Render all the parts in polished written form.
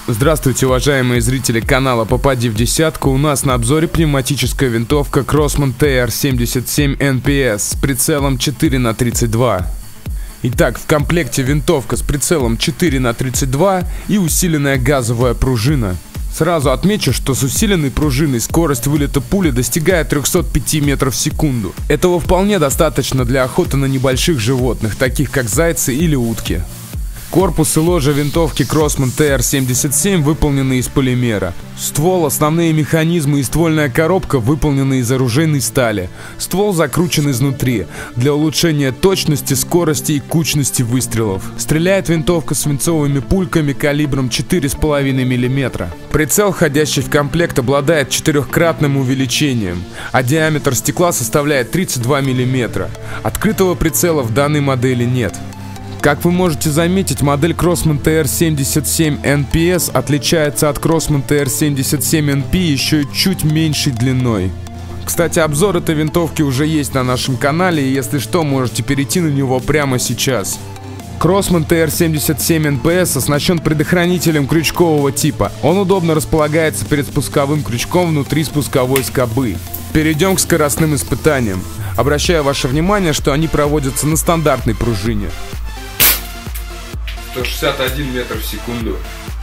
Здравствуйте, уважаемые зрители канала «Попади в десятку». У нас на обзоре пневматическая винтовка Crosman TR-77 NPS с прицелом 4х32. Итак, в комплекте винтовка с прицелом 4х32 и усиленная газовая пружина. Сразу отмечу, что с усиленной пружиной скорость вылета пули достигает 305 метров в секунду. Этого вполне достаточно для охоты на небольших животных, таких как зайцы или утки. Корпус и ложа винтовки Crosman TR-77 выполнены из полимера. Ствол, основные механизмы и ствольная коробка выполнены из оружейной стали. Ствол закручен изнутри для улучшения точности, скорости и кучности выстрелов. Стреляет винтовка свинцовыми пульками калибром 4,5 мм. Прицел, входящий в комплект, обладает 4-кратным увеличением, а диаметр стекла составляет 32 мм. Открытого прицела в данной модели нет. Как вы можете заметить, модель Crosman TR-77 NPS отличается от Crosman TR-77 NP еще чуть меньшей длиной. Кстати, обзор этой винтовки уже есть на нашем канале, и если что, можете перейти на него прямо сейчас. Crosman TR-77 NPS оснащен предохранителем крючкового типа. Он удобно располагается перед спусковым крючком внутри спусковой скобы. Перейдем к скоростным испытаниям. Обращаю ваше внимание, что они проводятся на стандартной пружине. 161 метр в секунду.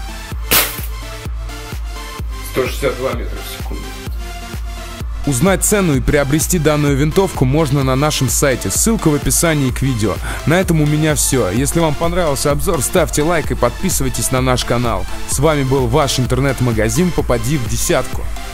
162 метра в секунду. Узнать цену и приобрести данную винтовку можно на нашем сайте. Ссылка в описании к видео. На этом у меня все. Если вам понравился обзор, ставьте лайк и подписывайтесь на наш канал. С вами был ваш интернет-магазин «Попади в десятку».